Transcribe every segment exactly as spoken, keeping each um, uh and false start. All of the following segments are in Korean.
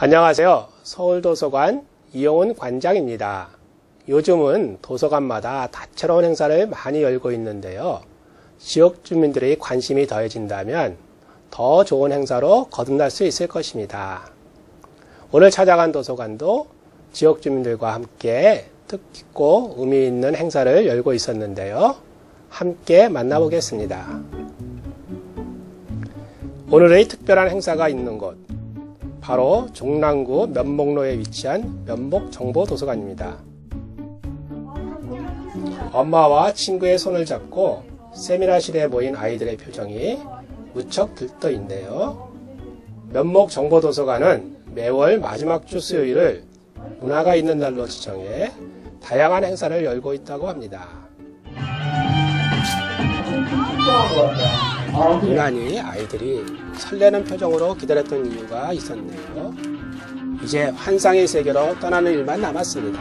안녕하세요. 서울도서관 이용훈 관장입니다. 요즘은 도서관마다 다채로운 행사를 많이 열고 있는데요. 지역 주민들의 관심이 더해진다면 더 좋은 행사로 거듭날 수 있을 것입니다. 오늘 찾아간 도서관도 지역 주민들과 함께 뜻깊고 의미 있는 행사를 열고 있었는데요. 함께 만나보겠습니다. 오늘의 특별한 행사가 있는 곳, 바로 종랑구 면목로에 위치한 면목정보도서관입니다. 엄마와 친구의 손을 잡고 세미나실에 모인 아이들의 표정이 무척 들떠있네요. 면목정보도서관은 매월 마지막 주 수요일을 문화가 있는 날로 지정해 다양한 행사를 열고 있다고 합니다. 유난히 아이들이 설레는 표정으로 기다렸던 이유가 있었네요. 이제 환상의 세계로 떠나는 일만 남았습니다.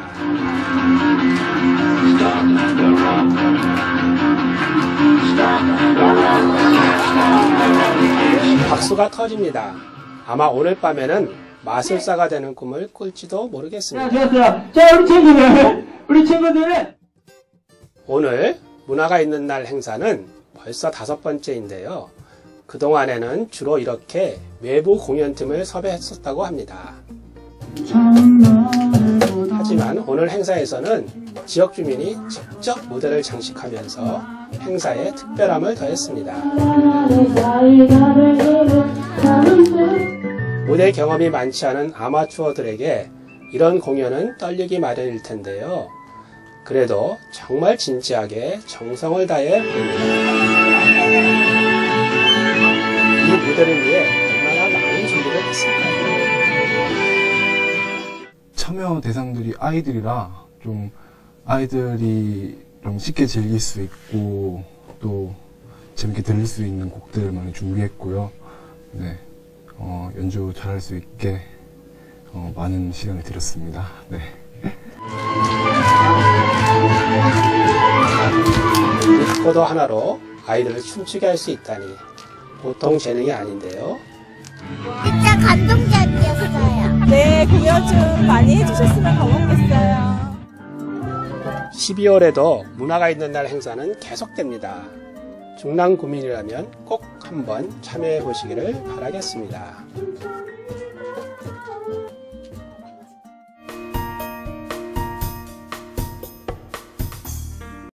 박수가 터집니다. 아마 오늘 밤에는 마술사가 되는 꿈을 꿀지도 모르겠습니다. 좋았어요. 자, 우리 친구들, 우리 친구들은 오늘 문화가 있는 날 행사는 벌써 다섯 번째인데요. 그동안에는 주로 이렇게 외부 공연팀을 섭외했었다고 합니다. 하지만 오늘 행사에서는 지역 주민이 직접 무대를 장식하면서 행사에 특별함을 더했습니다. 무대 경험이 많지 않은 아마추어들에게 이런 공연은 떨리기 마련일 텐데요. 그래도 정말 진지하게 정성을 다해 봅니다. 이 무대를 위해 얼마나 많은 준비를 했을까요? 참여 대상들이 아이들이라 좀 아이들이 좀 쉽게 즐길 수 있고 또 재밌게 들을 수 있는 곡들을 많이 준비했고요. 네, 어, 연주 잘할 수 있게 어, 많은 시간을 들였습니다. 네. 리코더 하나로 아이들을 춤추게 할 수 있다니 보통 재능이 아닌데요. 진짜 감동적이었어요. 네, 공연 좀 많이 해주셨으면 고맙겠어요. 십이월에도 문화가 있는 날 행사는 계속됩니다. 중랑구민이라면 꼭 한번 참여해 보시기를 바라겠습니다.